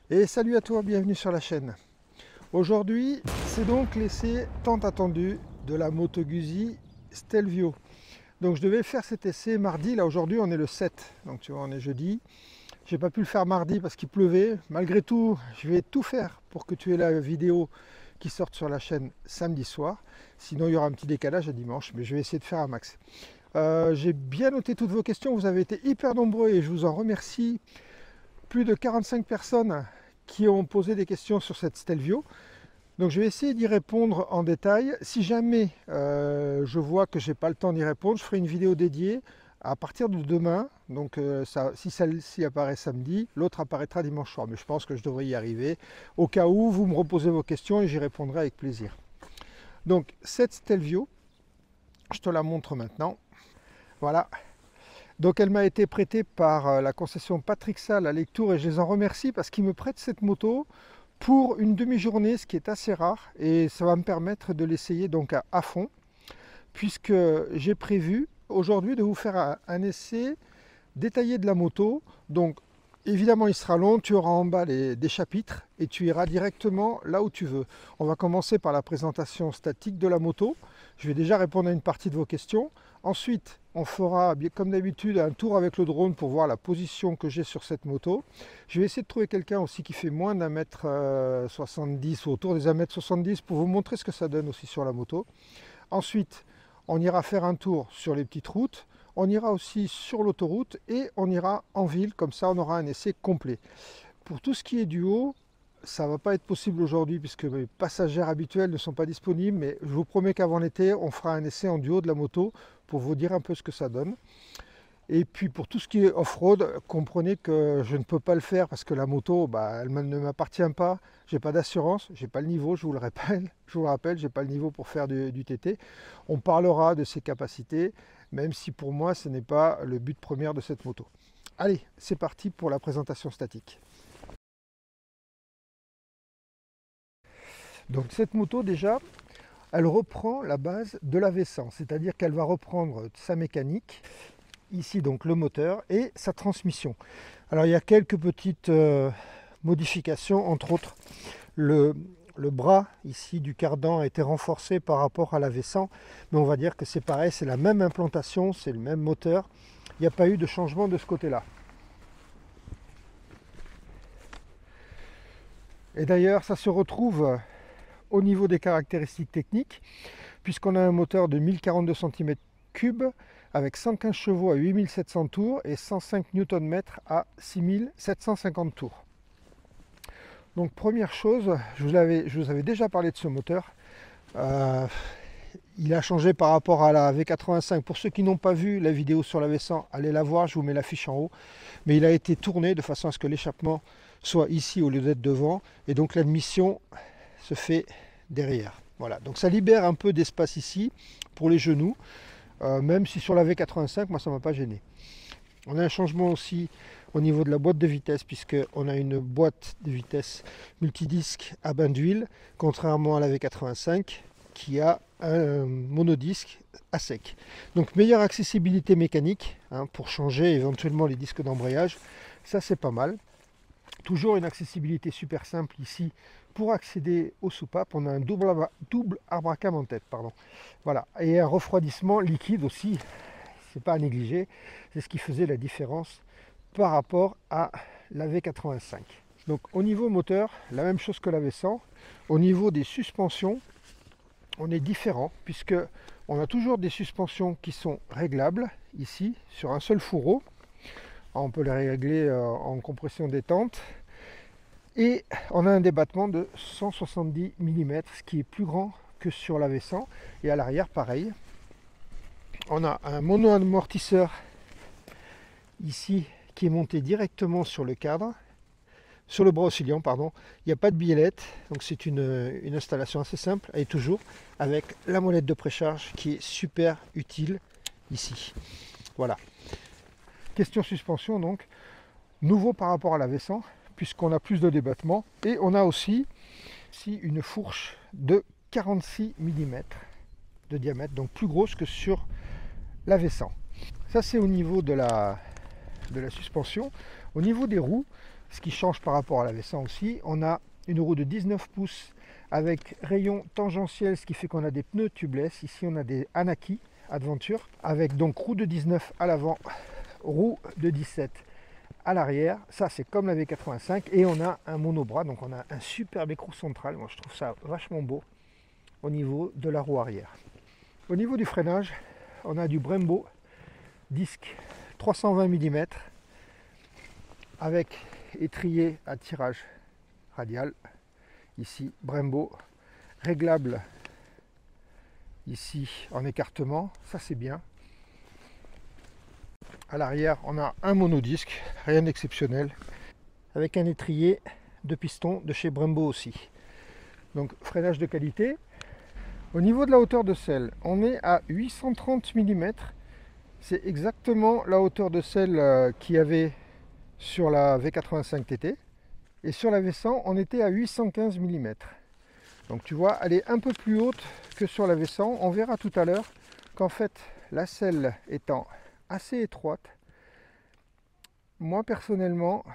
Et salut à toi, bienvenue sur la chaîne. Aujourd'hui, c'est donc l'essai tant attendu de la Moto Guzzi Stelvio. Donc je devais faire cet essai mardi, là aujourd'hui on est le 7, donc tu vois on est jeudi. J'ai pas pu le faire mardi parce qu'il pleuvait. Malgré tout, je vais tout faire pour que tu aies la vidéo qui sorte sur la chaîne samedi soir. Sinon il y aura un petit décalage à dimanche, mais je vais essayer de faire un max. J'ai bien noté toutes vos questions, vous avez été hyper nombreux et je vous en remercie. Plus de 45 personnes qui ont posé des questions sur cette Stelvio. Donc je vais essayer d'y répondre en détail. Si jamais je vois que j'ai pas le temps d'y répondre, je ferai une vidéo dédiée à partir de demain. Donc si celle-ci apparaît samedi, l'autre apparaîtra dimanche soir. Mais je pense que je devrais y arriver. Au cas où, vous me reposez vos questions et j'y répondrai avec plaisir. Donc cette Stelvio, je te la montre maintenant. Voilà. Donc elle m'a été prêtée par la concession Patrick Salle à Lectoure et je les en remercie parce qu'ils me prêtent cette moto pour une demi-journée, ce qui est assez rare, et ça va me permettre de l'essayer donc à fond, puisque j'ai prévu aujourd'hui de vous faire un essai détaillé de la moto. Donc évidemment il sera long, tu auras en bas des chapitres et tu iras directement là où tu veux. On va commencer par la présentation statique de la moto. Je vais déjà répondre à une partie de vos questions. Ensuite, on fera, comme d'habitude, un tour avec le drone pour voir la position que j'ai sur cette moto. Je vais essayer de trouver quelqu'un aussi qui fait moins d'un mètre 70 ou autour des 1m70 pour vous montrer ce que ça donne aussi sur la moto. Ensuite, on ira faire un tour sur les petites routes. On ira aussi sur l'autoroute et on ira en ville. Comme ça, on aura un essai complet. Pour tout ce qui est du haut, ça ne va pas être possible aujourd'hui puisque mes passagères habituels ne sont pas disponibles, mais je vous promets qu'avant l'été, on fera un essai en duo de la moto pour vous dire un peu ce que ça donne. Et puis pour tout ce qui est off-road, comprenez que je ne peux pas le faire parce que la moto, elle ne m'appartient pas, j'ai pas d'assurance, j'ai pas le niveau, je vous le rappelle, j'ai pas le niveau pour faire du TT. On parlera de ses capacités, même si pour moi ce n'est pas le but premier de cette moto. Allez, c'est parti pour la présentation statique. Donc cette moto déjà, elle reprend la base de la V100, c'est-à-dire qu'elle va reprendre sa mécanique, ici donc le moteur et sa transmission. Alors il y a quelques petites modifications, entre autres le bras ici du cardan a été renforcé par rapport à la V100, mais on va dire que c'est pareil, c'est la même implantation, c'est le même moteur, il n'y a pas eu de changement de ce côté-là. Et d'ailleurs ça se retrouve au niveau des caractéristiques techniques, puisqu'on a un moteur de 1042 cm3 avec 115 chevaux à 8700 tours et 105 Nm à 6750 tours. Donc première chose, je vous avais déjà parlé de ce moteur. Il a changé par rapport à la V85. Pour ceux qui n'ont pas vu la vidéo sur la V100, allez la voir, je vous mets l'affiche en haut. Mais il a été tourné de façon à ce que l'échappement soit ici au lieu d'être devant. Et donc l'admission se fait derrière. Voilà, donc ça libère un peu d'espace ici pour les genoux, même si sur la V85, moi ça ne m'a pas gêné. On a un changement aussi au niveau de la boîte de vitesse, puisqu'on a une boîte de vitesse multidisque à bain d'huile, contrairement à la V85 qui a un monodisque à sec. Donc meilleure accessibilité mécanique pour changer éventuellement les disques d'embrayage, ça c'est pas mal. Toujours une accessibilité super simple ici. Pour accéder aux soupapes, on a un double arbre à cam en tête. Voilà. Et un refroidissement liquide aussi, c'est pas à négliger. C'est ce qui faisait la différence par rapport à la V85. Donc au niveau moteur, la même chose que la V100. Au niveau des suspensions, on est différent puisque on a toujours des suspensions qui sont réglables ici sur un seul fourreau. On peut les régler en compression détente. Et on a un débattement de 170 mm, ce qui est plus grand que sur la V100. Et à l'arrière, pareil. On a un mono-amortisseur ici qui est monté directement sur le cadre, sur le bras oscillant, pardon. Il n'y a pas de biellette, donc c'est une installation assez simple, et toujours avec la molette de précharge qui est super utile ici. Voilà. Question suspension donc, nouveau par rapport à la V100, puisqu'on a plus de débattement, et on a aussi une fourche de 46 mm de diamètre, donc plus grosse que sur la V100. Ça c'est au niveau de la suspension. Au niveau des roues, ce qui change par rapport à la V100 aussi. On a une roue de 19 pouces avec rayon tangentiel, ce qui fait qu'on a des pneus tubeless. Ici on a des Anaki Adventure avec donc roue de 19 à l'avant, roue de 17 à l'arrière. Ça c'est comme la V85 et on a un monobras, donc on a un superbe écrou central. Moi je trouve ça vachement beau au niveau de la roue arrière. Au niveau du freinage, on a du Brembo disque 320 mm avec étrier à tirage radial. Ici Brembo, réglable ici en écartement, ça c'est bien. À l'arrière on a un monodisque, rien d'exceptionnel, avec un étrier de piston de chez Brembo aussi. Donc freinage de qualité. Au niveau de la hauteur de selle, on est à 830 mm. C'est exactement la hauteur de selle qu'il y avait sur la V85 TT. Et sur la V100, on était à 815 mm. Donc tu vois, elle est un peu plus haute que sur la V100. On verra tout à l'heure qu'en fait, la selle étant assez étroite, moi personnellement,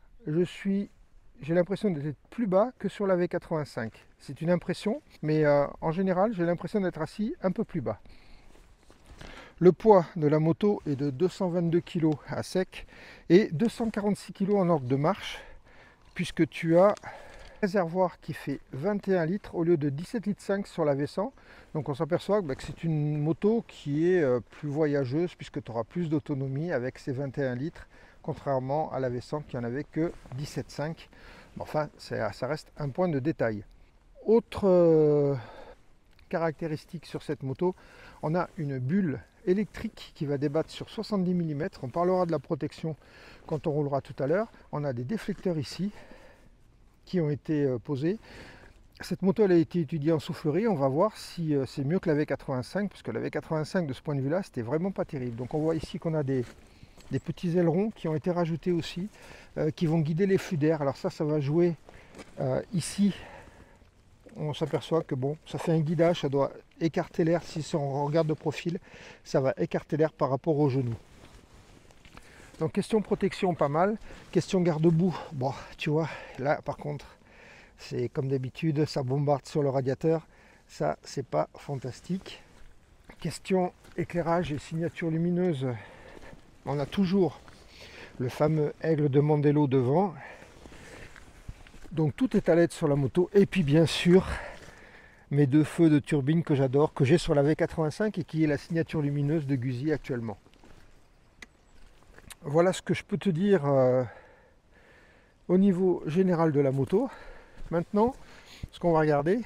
j'ai l'impression d'être plus bas que sur la V85. C'est une impression, mais en général, j'ai l'impression d'être assis un peu plus bas. Le poids de la moto est de 222 kg à sec et 246 kg en ordre de marche, puisque tu as un réservoir qui fait 21 litres au lieu de 17,5 litres sur la V100. Donc on s'aperçoit que c'est une moto qui est plus voyageuse, puisque tu auras plus d'autonomie avec ces 21 litres, contrairement à la V100 qui en avait que 17,5. Enfin, ça reste un point de détail. Autre caractéristique sur cette moto, on a une bulle électrique qui va débattre sur 70 mm. On parlera de la protection quand on roulera tout à l'heure. On a des déflecteurs ici qui ont été posés. Cette moto elle a été étudiée en soufflerie. On va voir si c'est mieux que la V85, parce que la V85 de ce point de vue là c'était vraiment pas terrible. Donc on voit ici qu'on a des petits ailerons qui ont été rajoutés aussi, qui vont guider les flux d'air. Alors ça va jouer ici. On s'aperçoit que bon, ça fait un guidage, ça doit écarter l'air. Si on regarde de profil, ça va écarter l'air par rapport au genou. Donc question protection pas mal, question garde-boue, bon tu vois, là par contre, c'est comme d'habitude, ça bombarde sur le radiateur, ça c'est pas fantastique. Question éclairage et signature lumineuse, on a toujours le fameux aigle de Mandello devant. Donc tout est à LED sur la moto, et puis bien sûr mes deux feux de turbine que j'adore, que j'ai sur la V85 et qui est la signature lumineuse de Guzzi actuellement. Voilà ce que je peux te dire au niveau général de la moto. Maintenant, ce qu'on va regarder,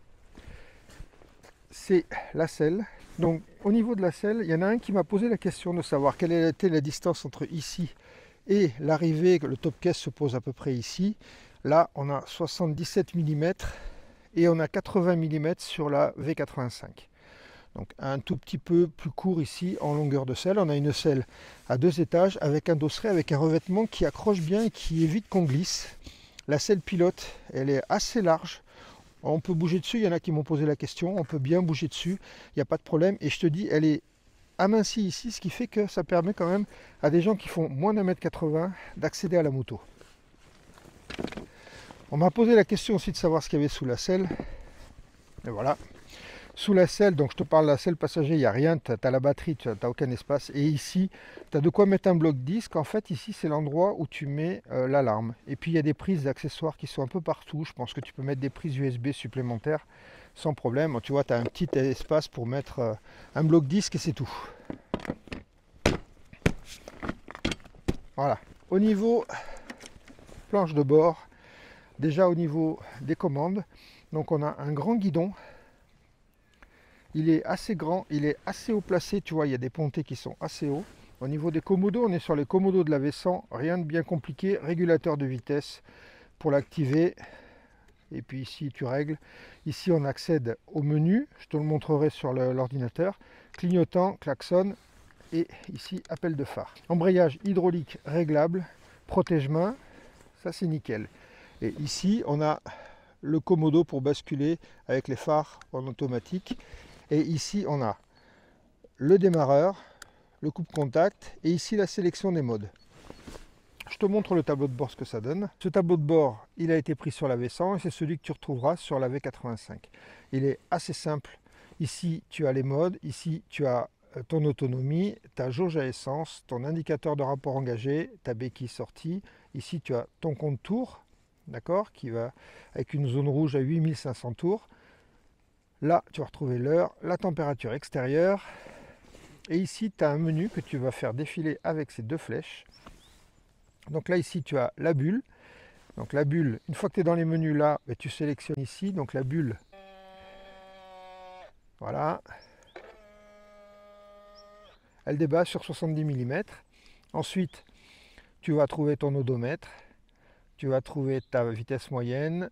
c'est la selle. Donc au niveau de la selle, il y en a un qui m'a posé la question de savoir quelle était la distance entre ici et l'arrivée, que le top caisse se pose à peu près ici. Là, on a 77 mm et on a 80 mm sur la V85. Donc un tout petit peu plus court ici en longueur de selle. On a une selle à 2 étages avec un dosseret, avec un revêtement qui accroche bien et qui évite qu'on glisse. La selle pilote, elle est assez large. On peut bouger dessus, il y en a qui m'ont posé la question. On peut bien bouger dessus, il n'y a pas de problème. Et je te dis, elle est amincie ici, ce qui fait que ça permet quand même à des gens qui font moins d'1,80 m d'accéder à la moto. On m'a posé la question aussi de savoir ce qu'il y avait sous la selle. Et voilà. Sous la selle, donc je te parle de la selle passager, il n'y a rien, tu as la batterie, tu n'as aucun espace. Et ici, tu as de quoi mettre un bloc disque. En fait, ici, c'est l'endroit où tu mets l'alarme. Et puis, il y a des prises d'accessoires qui sont un peu partout. Je pense que tu peux mettre des prises USB supplémentaires sans problème. Tu vois, tu as un petit espace pour mettre un bloc disque et c'est tout. Voilà. Au niveau planche de bord, déjà au niveau des commandes, donc on a un grand guidon. Il est assez grand, il est assez haut placé, tu vois, il y a des pontées qui sont assez hauts. Au niveau des commodos, on est sur les commodos de la V100, rien de bien compliqué. Régulateur de vitesse pour l'activer. Et puis ici, tu règles. Ici, on accède au menu, je te le montrerai sur l'ordinateur. Clignotant, klaxon et ici, appel de phare. Embrayage hydraulique réglable, protège-main, ça c'est nickel. Et ici, on a le commodo pour basculer avec les phares en automatique. Et ici, on a le démarreur, le coupe-contact et ici la sélection des modes. Je te montre le tableau de bord, ce que ça donne. Ce tableau de bord, il a été pris sur la V100 et c'est celui que tu retrouveras sur la V85. Il est assez simple. Ici, tu as les modes. Ici, tu as ton autonomie, ta jauge à essence, ton indicateur de rapport engagé, ta béquille sortie. Ici, tu as ton compte tour, d'accord, qui va avec une zone rouge à 8500 tours. Là, tu vas retrouver l'heure, la température extérieure. Et ici, tu as un menu que tu vas faire défiler avec ces deux flèches. Donc là, ici, tu as la bulle. Donc la bulle, une fois que tu es dans les menus là, tu sélectionnes ici. Donc la bulle, voilà. Elle débat sur 70 mm. Ensuite, tu vas trouver ton odomètre. Tu vas trouver ta vitesse moyenne.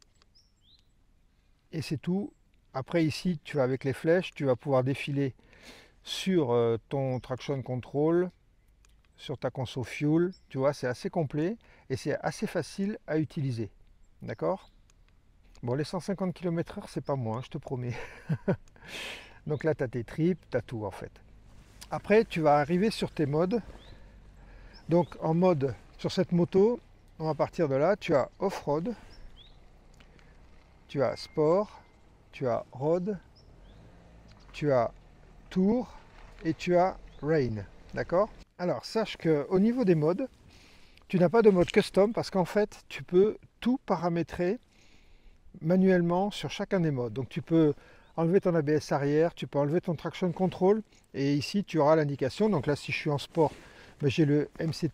Et c'est tout. Après ici, tu vas avec les flèches, tu vas pouvoir défiler sur ton traction control, sur ta console fuel. Tu vois, c'est assez complet et c'est assez facile à utiliser. D'accord? Bon, les 150 km/h, c'est pas moi, hein, je te promets. Donc là, tu as tes tripes, tu as tout en fait. Après, tu vas arriver sur tes modes. Donc en mode, sur cette moto, on va partir de là, tu as off-road, tu as sport, tu as road, tu as tour et tu as rain. D'accord? Alors, sache qu'au niveau des modes, tu n'as pas de mode custom parce qu'en fait, tu peux tout paramétrer manuellement sur chacun des modes. Donc, tu peux enlever ton ABS arrière, tu peux enlever ton traction control et ici, tu auras l'indication. Donc là, si je suis en sport, j'ai le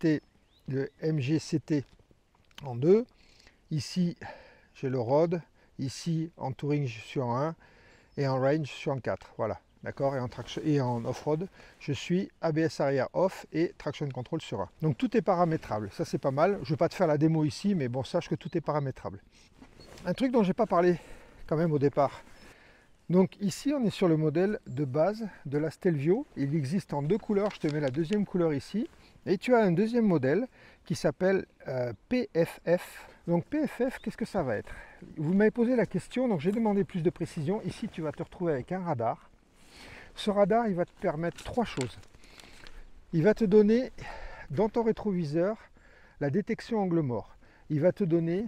MGCT en 2. Ici, j'ai le road. Ici, en touring, je suis en 1 et en range, je suis en 4. Voilà. D'accord, et en off-road, je suis ABS arrière off et traction control sur 1. Donc tout est paramétrable, ça c'est pas mal. Je ne vais pas te faire la démo ici, mais bon, sache que tout est paramétrable. Un truc dont j'ai pas parlé quand même au départ. Donc ici, on est sur le modèle de base de la Stelvio. Il existe en deux couleurs, je te mets la deuxième couleur ici. Et tu as un deuxième modèle qui s'appelle PFF. Donc PFF, qu'est-ce que ça va être? Vous m'avez posé la question, donc j'ai demandé plus de précision. Ici, tu vas te retrouver avec un radar. Ce radar, il va te permettre trois choses. Il va te donner, dans ton rétroviseur, la détection angle mort. Il va te donner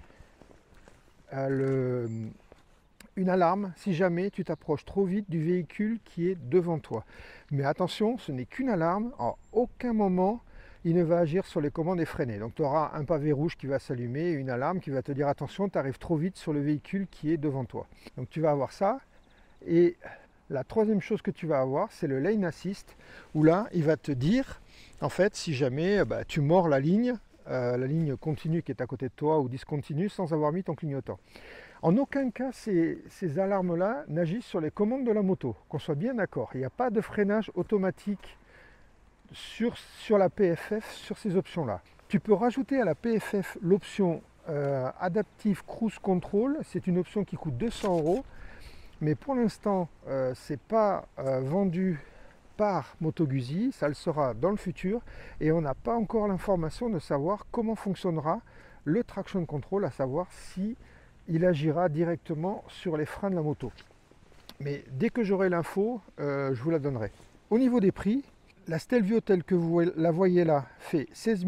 une alarme si jamais tu t'approches trop vite du véhicule qui est devant toi. Mais attention, ce n'est qu'une alarme. À aucun moment, il ne va agir sur les commandes et freiner. Donc tu auras un pavé rouge qui va s'allumer et une alarme qui va te dire attention, tu arrives trop vite sur le véhicule qui est devant toi. Donc tu vas avoir ça. Et la troisième chose que tu vas avoir, c'est le lane assist, où là, il va te dire, en fait, si jamais tu mords la ligne continue qui est à côté de toi ou discontinue sans avoir mis ton clignotant. En aucun cas, ces alarmes-là n'agissent sur les commandes de la moto, qu'on soit bien d'accord. Il n'y a pas de freinage automatique sur la PFF, sur ces options-là. Tu peux rajouter à la PFF l'option Adaptive Cruise Control, c'est une option qui coûte 200 €. Mais pour l'instant, ce n'est pas vendu par Moto Guzzi, ça le sera dans le futur et on n'a pas encore l'information de savoir comment fonctionnera le traction control, à savoir si il agira directement sur les freins de la moto. Mais dès que j'aurai l'info, je vous la donnerai. Au niveau des prix, la Stelvio telle que vous la voyez là fait 16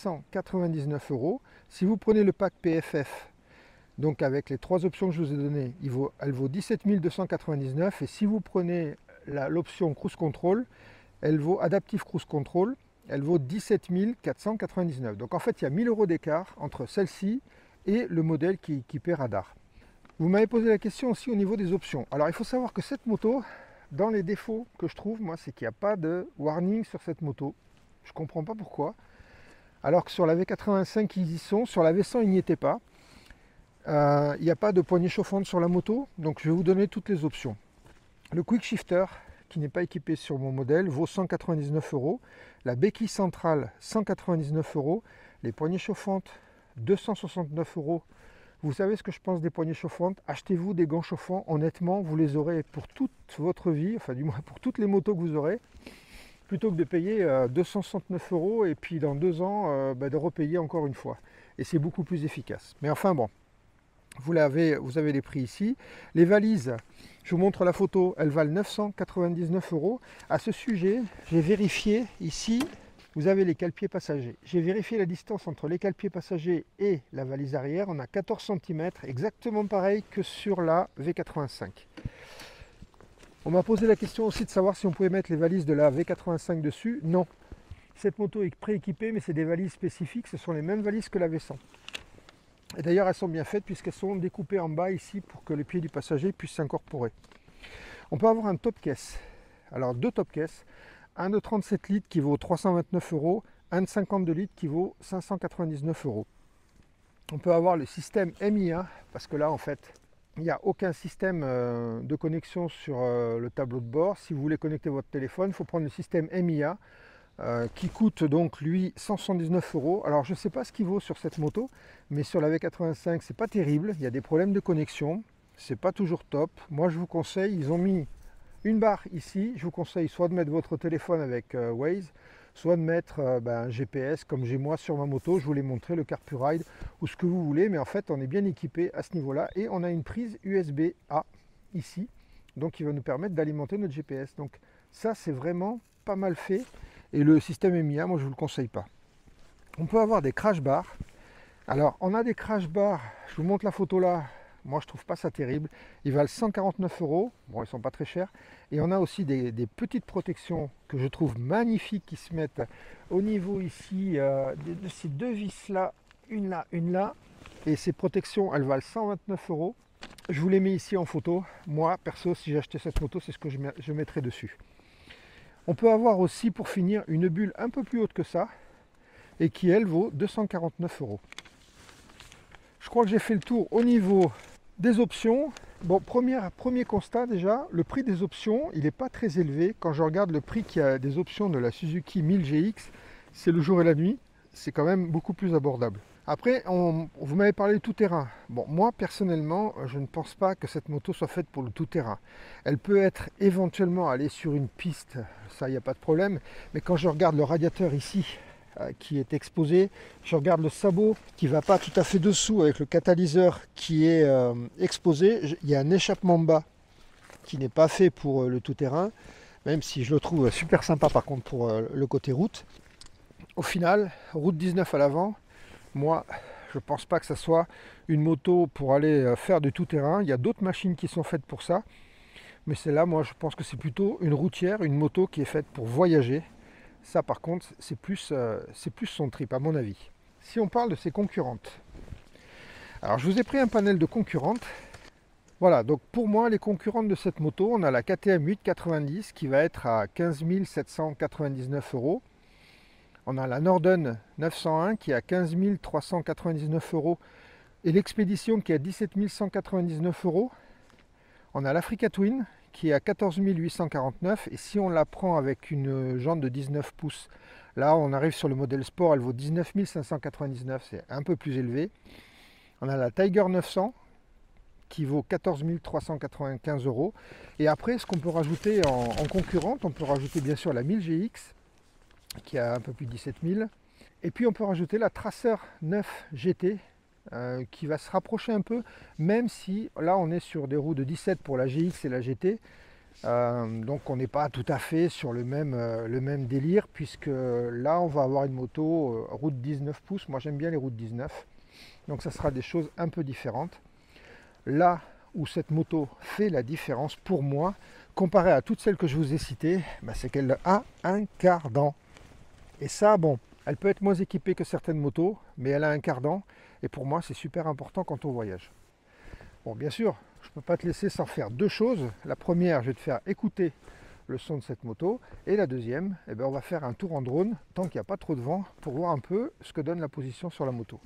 499 €. Si vous prenez le pack PFF, donc avec les trois options que je vous ai données, elle vaut 17 299 €. Et si vous prenez l'option Cruise Control, elle vaut Adaptive Cruise Control, elle vaut 17 499 €. Donc en fait, il y a 1000 € d'écart entre celle-ci et le modèle qui est équipé radar. Vous m'avez posé la question aussi au niveau des options. Alors il faut savoir que cette moto, dans les défauts que je trouve, moi, c'est qu'il n'y a pas de warning sur cette moto. Je ne comprends pas pourquoi. Alors que sur la V85, ils y sont. Sur la V100, ils n'y étaient pas. Il n'y a pas de poignée chauffante sur la moto, donc je vais vous donner toutes les options. Le quick shifter, qui n'est pas équipé sur mon modèle, vaut 199 €. La béquille centrale, 199 €. Les poignées chauffantes, 269 €. Vous savez ce que je pense des poignées chauffantes? Achetez-vous des gants chauffants. Honnêtement, vous les aurez pour toute votre vie, enfin du moins pour toutes les motos que vous aurez, plutôt que de payer 269 € et puis dans 2 ans de repayer encore une fois. Et c'est beaucoup plus efficace. Mais enfin bon. Vous avez les prix ici. Les valises, je vous montre la photo, elles valent 999 €. À ce sujet, j'ai vérifié ici, vous avez les cale-pieds passagers. J'ai vérifié la distance entre les cale-pieds passagers et la valise arrière. On a 14 cm, exactement pareil que sur la V85. On m'a posé la question aussi de savoir si on pouvait mettre les valises de la V85 dessus. Non. Cette moto est prééquipée, mais c'est des valises spécifiques. Ce sont les mêmes valises que la V100. Et d'ailleurs, elles sont bien faites puisqu'elles sont découpées en bas ici pour que les pieds du passager puissent s'incorporer. On peut avoir un top caisse. Alors, deux top caisses. Un de 37 litres qui vaut 329 €, un de 52 litres qui vaut 599 €. On peut avoir le système MIA, parce que là en fait il n'y a aucun système de connexion sur le tableau de bord. Si vous voulez connecter votre téléphone, il faut prendre le système MIA qui coûte donc lui 179 €. Alors je ne sais pas ce qu'il vaut sur cette moto, mais sur la V85 c'est pas terrible, il y a des problèmes de connexion, c'est pas toujours top. Moi je vous conseille, ils ont mis une barre ici, je vous conseille soit de mettre votre téléphone avec Waze, soit de mettre un GPS comme j'ai moi sur ma moto. Je vous l'ai montré, le CarPuride ou ce que vous voulez, mais en fait on est bien équipé à ce niveau là et on a une prise USB-A ici, donc il va nous permettre d'alimenter notre GPS. Donc ça c'est vraiment pas mal fait, et le système MIA, moi je vous le conseille pas. On peut avoir des crash bars. Alors on a des crash bars, je vous montre la photo là. Moi, je trouve pas ça terrible. Ils valent 149 €. Bon, ils sont pas très chers. Et on a aussi des petites protections que je trouve magnifiques qui se mettent au niveau ici de ces deux vis là, une là, une là. Et ces protections, elles valent 129 €. Je vous les mets ici en photo. Moi, perso, si j'achetais cette moto, c'est ce que je mettrais dessus. On peut avoir aussi, pour finir, une bulle un peu plus haute que ça et qui, elle, vaut 249 €. Je crois que j'ai fait le tour au niveau des options. Bon, premier constat déjà, le prix des options, il n'est pas très élevé. Quand je regarde le prix qu'il y a des options de la Suzuki 1000 GX, c'est le jour et la nuit, c'est quand même beaucoup plus abordable. Après, vous m'avez parlé de tout-terrain. Bon, moi personnellement, je ne pense pas que cette moto soit faite pour le tout-terrain. Elle peut être éventuellement aller sur une piste, ça il n'y a pas de problème, mais quand je regarde le radiateur ici, qui est exposé, je regarde le sabot qui ne va pas tout à fait dessous avec le catalyseur qui est exposé, il y a un échappement bas qui n'est pas fait pour le tout-terrain, même si je le trouve super sympa par contre pour le côté route. Au final, route 19 à l'avant, moi je pense pas que ça soit une moto pour aller faire du tout-terrain. Il y a d'autres machines qui sont faites pour ça, mais celle-là, moi je pense que c'est plutôt une routière, une moto qui est faite pour voyager. Ça par contre, c'est plus son trip à mon avis. Si on parle de ses concurrentes, alors je vous ai pris un panel de concurrentes. Voilà, donc pour moi les concurrentes de cette moto, on a la KTM 890 qui va être à 15 799 €. On a la Norden 901 qui est à 15 399 € et l'Expédition qui est à 17 199 €. On a l'Africa Twin qui est à 14 849 € et si on la prend avec une jante de 19 pouces, là on arrive sur le modèle sport, elle vaut 19 599 €, c'est un peu plus élevé. On a la Tiger 900 qui vaut 14 395 € et après ce qu'on peut rajouter en concurrente, on peut rajouter bien sûr la 1000 GX qui a un peu plus de 17 000 € et puis on peut rajouter la Tracer 9 GT qui va se rapprocher un peu, même si là on est sur des roues de 17 pour la GX et la GT, donc on n'est pas tout à fait sur le même délire, puisque là on va avoir une moto route 19 pouces, moi j'aime bien les routes 19, donc ça sera des choses un peu différentes. Là où cette moto fait la différence pour moi, comparé à toutes celles que je vous ai citées, c'est qu'elle a un cardan. Et ça, bon, elle peut être moins équipée que certaines motos, mais elle a un cardan. Et pour moi, c'est super important quand on voyage. Bon, bien sûr, je ne peux pas te laisser sans faire deux choses. La première, je vais te faire écouter le son de cette moto. Et la deuxième, on va faire un tour en drone, tant qu'il n'y a pas trop de vent, pour voir un peu ce que donne la position sur la moto.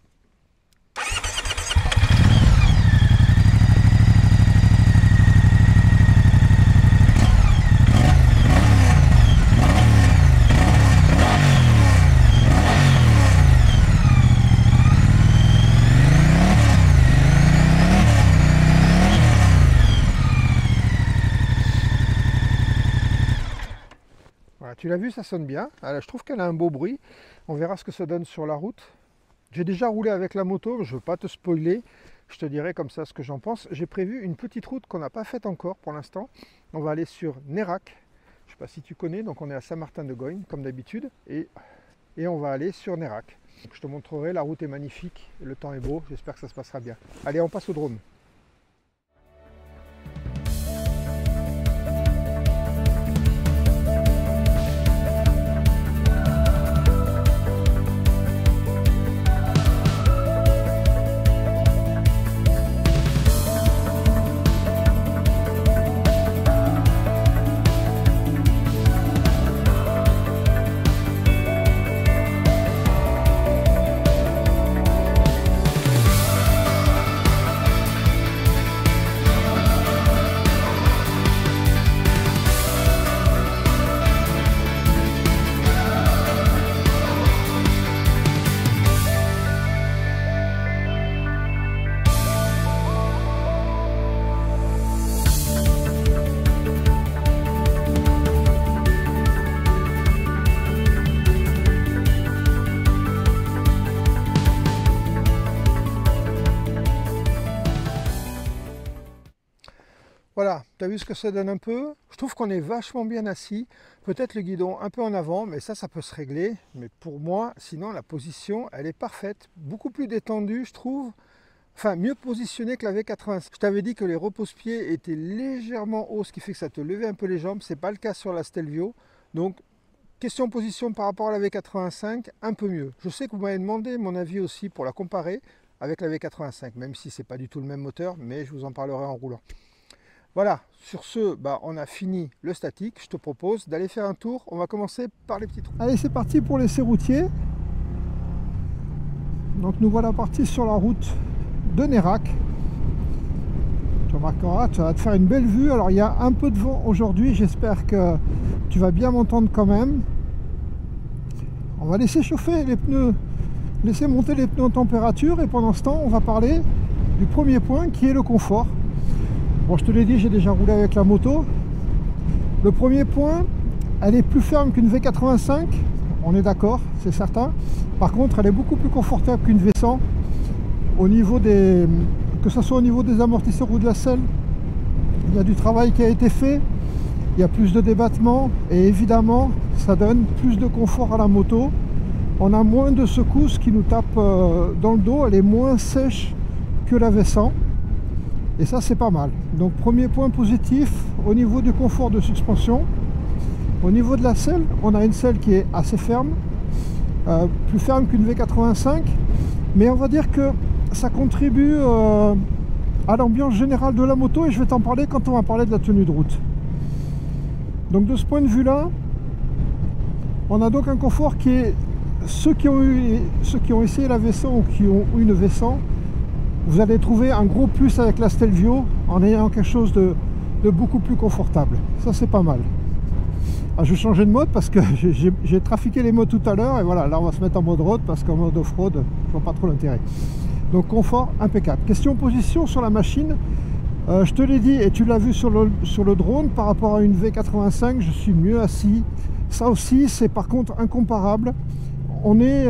Tu l'as vu, ça sonne bien. Alors, je trouve qu'elle a un beau bruit. On verra ce que ça donne sur la route. J'ai déjà roulé avec la moto, mais je ne veux pas te spoiler. Je te dirai comme ça ce que j'en pense. J'ai prévu une petite route qu'on n'a pas faite encore pour l'instant. On va aller sur Nérac. Je ne sais pas si tu connais, donc on est à Saint-Martin-de-Goyne, comme d'habitude. Et et on va aller sur Nérac. Donc, je te montrerai, la route est magnifique, le temps est beau, j'espère que ça se passera bien. Allez, on passe au drone. Voilà, tu as vu ce que ça donne un peu? Je trouve qu'on est vachement bien assis. Peut-être le guidon un peu en avant, mais ça peut se régler. Mais pour moi, sinon, la position, elle est parfaite. Beaucoup plus détendue, je trouve. Enfin, mieux positionné que la V85. Je t'avais dit que les repose-pieds étaient légèrement hauts, ce qui fait que ça te levait un peu les jambes. Ce n'est pas le cas sur la Stelvio. Donc, question position par rapport à la V85, un peu mieux. Je sais que vous m'avez demandé mon avis aussi pour la comparer avec la V85, même si ce n'est pas du tout le même moteur, mais je vous en parlerai en roulant. Voilà, sur ce, on a fini le statique. Je te propose d'aller faire un tour. On va commencer par les petits trous. Allez, c'est parti pour l'essai routier. Donc nous voilà partis sur la route de Nérac. Tu remarqueras, tu vas te faire une belle vue. Alors il y a un peu de vent aujourd'hui. J'espère que tu vas bien m'entendre quand même. On va laisser chauffer les pneus, laisser monter les pneus en température. Et pendant ce temps, on va parler du premier point qui est le confort. Bon, je te l'ai dit, j'ai déjà roulé avec la moto. Le premier point, elle est plus ferme qu'une V85, on est d'accord, c'est certain. Par contre, elle est beaucoup plus confortable qu'une V100. Au niveau des, que ce soit au niveau des amortisseurs ou de la selle, il y a du travail qui a été fait. Il y a plus de débattement et évidemment, ça donne plus de confort à la moto. On a moins de secousses qui nous tapent dans le dos. Elle est moins sèche que la V100. Et ça, c'est pas mal. Donc premier point positif au niveau du confort de suspension. Au niveau de la selle, on a une selle qui est assez ferme, plus ferme qu'une V85, mais on va dire que ça contribue à l'ambiance générale de la moto, et je vais t'en parler quand on va parler de la tenue de route. Donc de ce point de vue là, on a donc un confort qui est, ceux qui ont essayé la V100 ou qui ont eu une V100, vous allez trouver un gros plus avec la Stelvio en ayant quelque chose de beaucoup plus confortable. Ça, c'est pas mal. Alors, je vais changer de mode parce que j'ai trafiqué les modes tout à l'heure et voilà, là on va se mettre en mode road parce qu'en mode off-road, je vois pas trop l'intérêt. Donc confort impeccable. Question position sur la machine, je te l'ai dit et tu l'as vu sur le drone, par rapport à une V85, je suis mieux assis. Ça aussi, c'est par contre incomparable. On est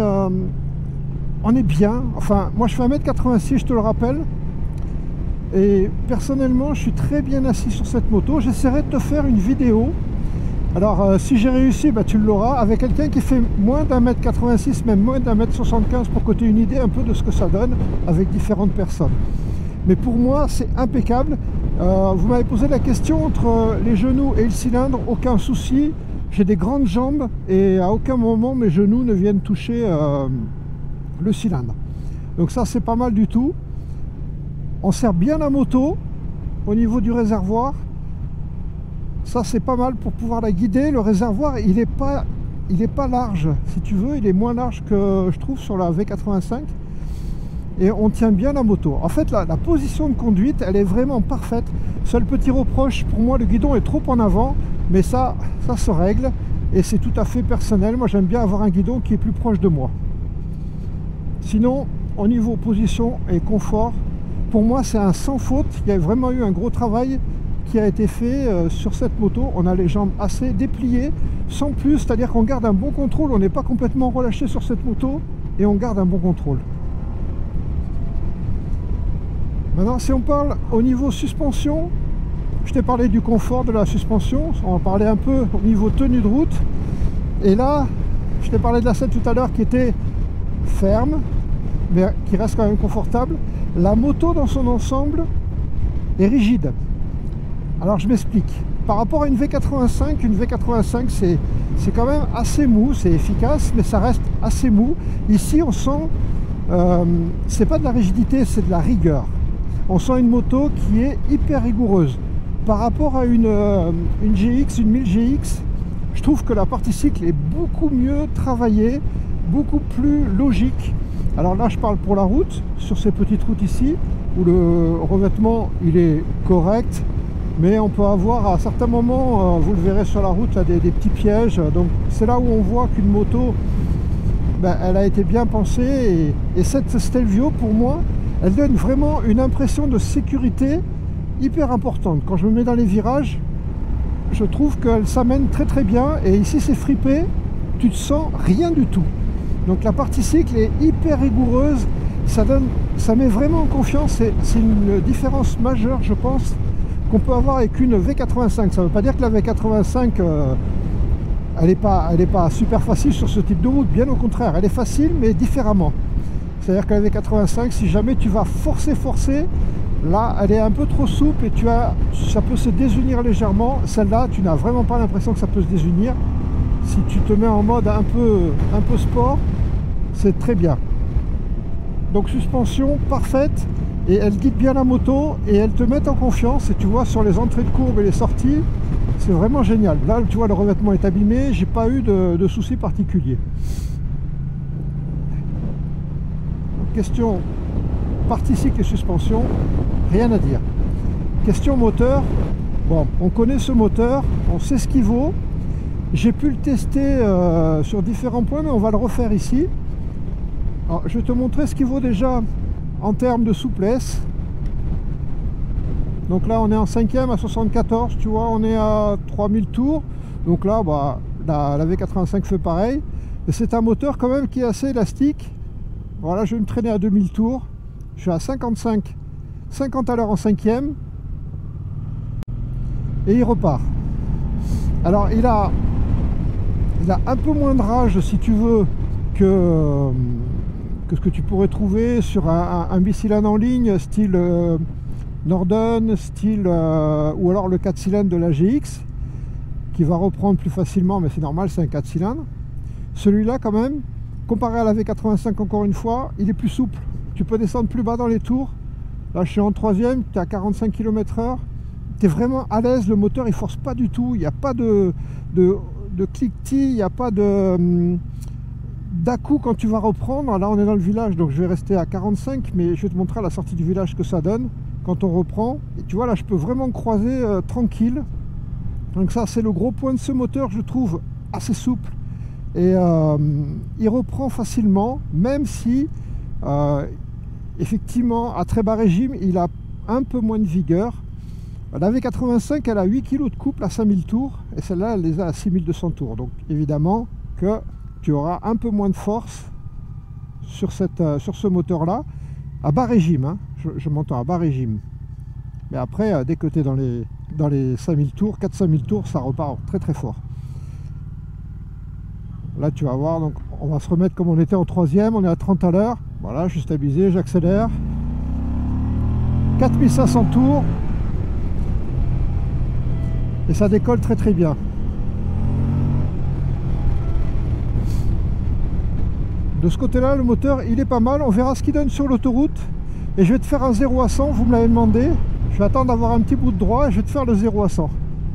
bien, enfin moi je fais 1m86, je te le rappelle, et personnellement je suis très bien assis sur cette moto. J'essaierai de te faire une vidéo, alors si j'ai réussi, tu l'auras, avec quelqu'un qui fait moins d'1m86, même moins d'1m75, pour que tu aies une idée un peu de ce que ça donne avec différentes personnes. Mais pour moi c'est impeccable. Vous m'avez posé la question entre les genoux et le cylindre, aucun souci, j'ai des grandes jambes et à aucun moment mes genoux ne viennent toucher le cylindre. Donc ça, c'est pas mal du tout. On sert bien la moto au niveau du réservoir. Ça, c'est pas mal pour pouvoir la guider. Le réservoir, il est pas large, si tu veux. Il est moins large que je trouve sur la V85. Et on tient bien la moto. En fait, la position de conduite, elle est vraiment parfaite. Seul petit reproche, pour moi, le guidon est trop en avant. Mais ça se règle. Et c'est tout à fait personnel. Moi, j'aime bien avoir un guidon qui est plus proche de moi. Sinon, au niveau position et confort, pour moi c'est un sans faute. Il y a vraiment eu un gros travail qui a été fait sur cette moto. On a les jambes assez dépliées, sans plus, c'est-à-dire qu'on garde un bon contrôle. On n'est pas complètement relâché sur cette moto et on garde un bon contrôle. Maintenant, si on parle au niveau suspension, je t'ai parlé du confort de la suspension. On va parler un peu au niveau tenue de route. Et là, Je t'ai parlé de la selle tout à l'heure qui était ferme, mais qui reste quand même confortable. La moto dans son ensemble est rigide. Alors je m'explique. Par rapport à une V85 c'est quand même assez mou, c'est efficace, mais ça reste assez mou. Ici on sent, c'est pas de la rigidité, c'est de la rigueur. On sent une moto qui est hyper rigoureuse. Par rapport à une GX, une 1000 GX, je trouve que la partie cycle est beaucoup mieux travaillée, beaucoup plus logique. Alors là je parle pour la route, sur ces petites routes ici, où le revêtement il est correct, mais on peut avoir à certains moments, vous le verrez sur la route, là, des petits pièges. Donc c'est là où on voit qu'une moto, ben, elle a été bien pensée, et cette Stelvio pour moi, elle donne vraiment une impression de sécurité hyper importante. Quand je me mets dans les virages, je trouve qu'elle s'amène très très bien, et ici c'est fripé, tu te sens rien du tout. Donc la partie cycle est hyper rigoureuse, ça met vraiment en confiance, c'est une différence majeure je pense qu'on peut avoir avec une V85. Ça ne veut pas dire que la V85 elle n'est pas super facile sur ce type de route, bien au contraire, elle est facile mais différemment. C'est-à-dire que la V85, si jamais tu vas forcer, là elle est un peu trop souple et ça peut se désunir légèrement. Celle-là, tu n'as vraiment pas l'impression que ça peut se désunir. Si tu te mets en mode un peu sport, c'est très bien. Donc suspension parfaite, et elle guide bien la moto et elle te met en confiance. Et tu vois, sur les entrées de courbe et les sorties, c'est vraiment génial. Là tu vois, le revêtement est abîmé, j'ai pas eu de soucis particuliers. Question partie cycle et suspension, rien à dire. Question moteur, bon, on connaît ce moteur, on sait ce qu'il vaut. J'ai pu le tester sur différents points, mais on va le refaire ici. Alors, je vais te montrer ce qu'il vaut déjà en termes de souplesse. Donc là on est en 5e à 74, tu vois, on est à 3000 tours. Donc là bah, la V85 fait pareil. Et c'est un moteur quand même qui est assez élastique. Voilà, je vais me traîner à 2000 tours. Je suis à 50 à l'heure en 5e. Et il repart. Alors il a un peu moins de rage si tu veux que ce que tu pourrais trouver sur un bicylindre en ligne style Norden, style ou alors le 4 cylindres de la GX qui va reprendre plus facilement, mais c'est normal, c'est un 4 cylindres. Celui-là quand même, comparé à la V85 encore une fois, il est plus souple. Tu peux descendre plus bas dans les tours. Là je suis en 3e, tu es à 45 km/h. Tu es vraiment à l'aise, le moteur il force pas du tout, il n'y a pas de cliquetis, il n'y a pas d'à-coup quand tu vas reprendre. Là on est dans le village, donc je vais rester à 45, mais je vais te montrer à la sortie du village ce que ça donne quand on reprend. Et tu vois là je peux vraiment croiser tranquille. Donc ça c'est le gros point de ce moteur, je trouve assez souple, et il reprend facilement, même si effectivement à très bas régime il a un peu moins de vigueur. La V85 elle a 8 kg de couple à 5000 tours, et celle-là elle les a à 6200 tours, donc évidemment que tu auras un peu moins de force sur ce moteur là à bas régime, hein. Je m'entends à bas régime, mais après dès que tu es dans les 5000 tours, 4-5000 tours, ça repart très très fort. Là tu vas voir, donc on va se remettre comme on était en 3e, on est à 30 à l'heure. Voilà, je suis stabilisé, j'accélère, 4500 tours, et ça décolle très très bien. De ce côté là le moteur il est pas mal, on verra ce qu'il donne sur l'autoroute, et je vais te faire un 0 à 100, vous me l'avez demandé. Je vais attendre d'avoir un petit bout de droit et je vais te faire le 0 à 100.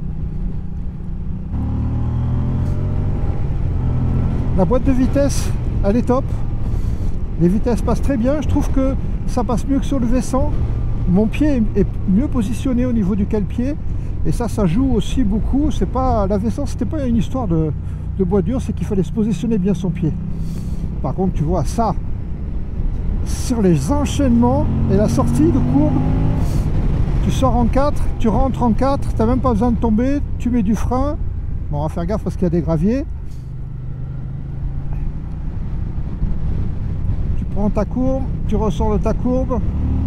La boîte de vitesse elle est top, les vitesses passent très bien, je trouve que ça passe mieux que sur le V100. Mon pied est mieux positionné au niveau du cale-pied, et ça joue aussi beaucoup. C'est pas la V100, c'était pas une histoire de bois dur, c'est qu'il fallait se positionner bien son pied. Par contre tu vois ça sur les enchaînements et la sortie de courbe, tu sors en 4, tu rentres en 4, tu n'as même pas besoin de tomber, tu mets du frein. Bon, on va faire gaffe parce qu'il y a des graviers. Tu prends ta courbe, tu ressors de ta courbe.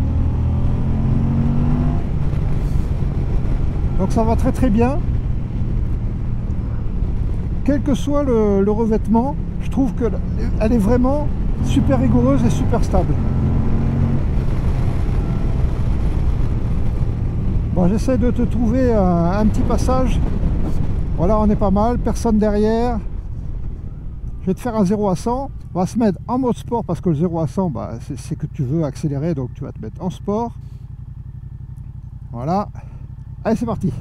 Donc ça va très très bien. Quel que soit le revêtement, je Je trouve qu'elle est vraiment super rigoureuse et super stable. Bon, j'essaie de te trouver un petit passage. Voilà, on est pas mal, personne derrière. Je vais te faire un 0 à 100. On va se mettre en mode sport parce que le 0 à 100, bah, c'est que tu veux accélérer, donc tu vas te mettre en sport. Voilà. Allez, c'est parti.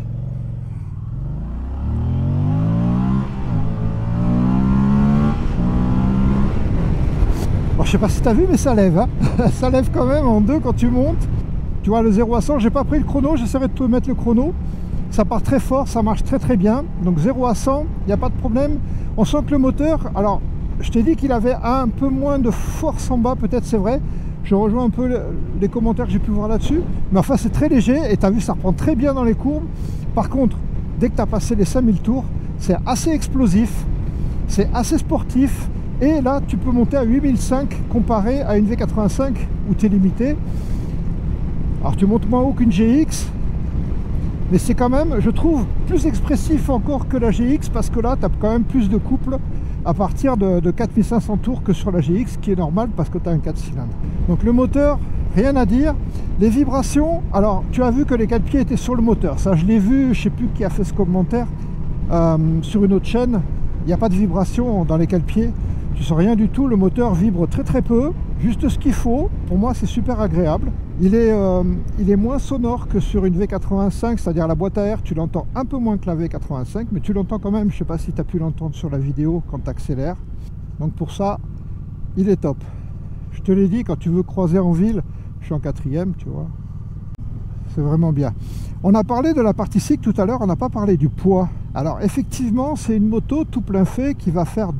Bon, je sais pas si tu as vu, mais ça lève. Hein. Ça lève quand même en deux quand tu montes. Tu vois, le 0 à 100, j'ai pas pris le chrono, j'essaierai de te mettre le chrono. Ça part très fort, ça marche très très bien. Donc 0 à 100, il n'y a pas de problème. On sent que le moteur, alors je t'ai dit qu'il avait un peu moins de force en bas, peut-être c'est vrai. Je rejoins un peu les commentaires que j'ai pu voir là-dessus. Mais enfin, c'est très léger et tu as vu, ça reprend très bien dans les courbes. Par contre, dès que tu as passé les 5000 tours, c'est assez explosif, c'est assez sportif. Et là, tu peux monter à 8005 comparé à une V85 où tu es limité. Alors, tu montes moins haut qu'une GX, mais c'est quand même, je trouve, plus expressif encore que la GX parce que là, tu as quand même plus de couple à partir de 4500 tours que sur la GX, qui est normal parce que tu as un 4 cylindres. Donc le moteur, rien à dire. Les vibrations, alors tu as vu que les 4 pieds étaient sur le moteur. Ça, je l'ai vu, je sais plus qui a fait ce commentaire, sur une autre chaîne. Il n'y a pas de vibration dans les 4 pieds. Tu sens rien du tout, le moteur vibre très très peu. Juste ce qu'il faut, pour moi c'est super agréable. Il est moins sonore que sur une V85, c'est-à-dire la boîte à air, tu l'entends un peu moins que la V85, mais tu l'entends quand même, je ne sais pas si tu as pu l'entendre sur la vidéo quand tu accélères. Donc pour ça, il est top. Je te l'ai dit, quand tu veux croiser en ville, je suis en 4e, tu vois. C'est vraiment bien. On a parlé de la partie cycle tout à l'heure, on n'a pas parlé du poids. Alors effectivement, c'est une moto tout plein fait qui va faire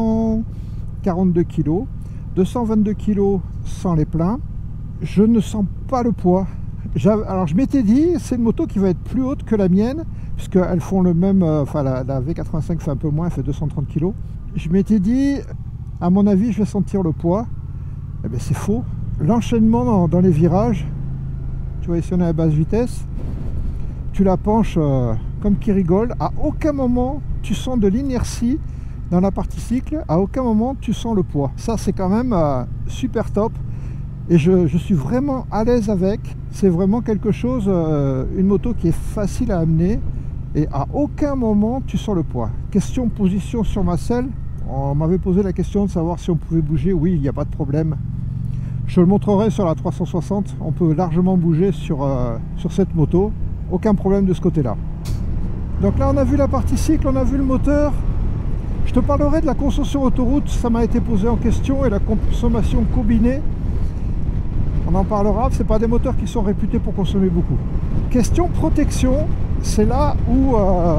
242 kg. 222 kg sans les pleins. Je ne sens pas le poids. Alors je m'étais dit, c'est une moto qui va être plus haute que la mienne, puisqu'elles font le même, enfin la V85 fait un peu moins, elle fait 230 kg. Je m'étais dit, à mon avis, je vais sentir le poids. Eh bien c'est faux. L'enchaînement dans les virages, tu vois ici on est à basse vitesse, tu la penches comme qui rigole, à aucun moment tu sens de l'inertie. Dans la partie cycle, à aucun moment tu sens le poids. Ça c'est quand même super top. Et je suis vraiment à l'aise avec. C'est vraiment quelque chose, une moto qui est facile à amener. Et à aucun moment tu sens le poids. Question position sur ma selle. On m'avait posé la question de savoir si on pouvait bouger. Oui, il n'y a pas de problème. Je le montrerai sur la 360. On peut largement bouger sur cette moto. Aucun problème de ce côté-là. Donc là on a vu la partie cycle, on a vu le moteur. Je te parlerai de la consommation sur autoroute, ça m'a été posé en question, et la consommation combinée, on en parlera, ce n'est pas des moteurs qui sont réputés pour consommer beaucoup. Question protection, c'est là où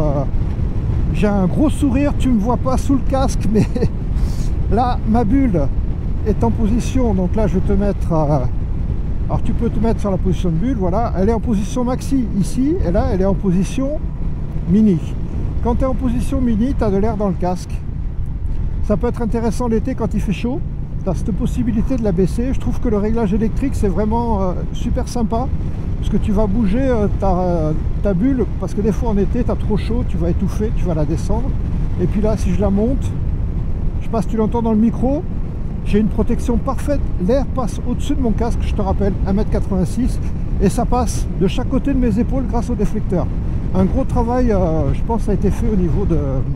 j'ai un gros sourire, tu ne me vois pas sous le casque, mais là ma bulle est en position, donc là je vais te mettre, alors tu peux te mettre sur la position de bulle, voilà, elle est en position maxi ici, et là elle est en position mini. Quand tu es en position mini, tu as de l'air dans le casque. Ça peut être intéressant l'été quand il fait chaud. Tu as cette possibilité de la baisser. Je trouve que le réglage électrique, c'est vraiment super sympa. Parce que tu vas bouger ta bulle. Parce que des fois en été, tu as trop chaud, tu vas étouffer, tu vas la descendre. Et puis là, si je la monte, je sais pas si tu l'entends dans le micro, j'ai une protection parfaite. L'air passe au-dessus de mon casque, je te rappelle, 1,86 m. Et ça passe de chaque côté de mes épaules grâce au déflecteur. Un gros travail, je pense, a été fait au niveau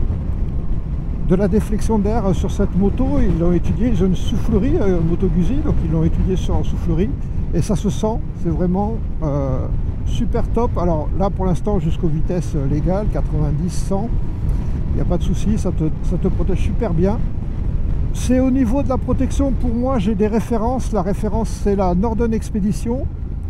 de la déflexion d'air sur cette moto. Ils l'ont étudié, ils ont une soufflerie, Moto Guzzi, donc ils l'ont étudié sur en soufflerie. Et ça se sent, c'est vraiment super top. Alors là, pour l'instant, jusqu'aux vitesses légales, 90, 100, il n'y a pas de souci, ça te protège super bien. C'est au niveau de la protection, pour moi, j'ai des références. La référence, c'est la Norden Expedition.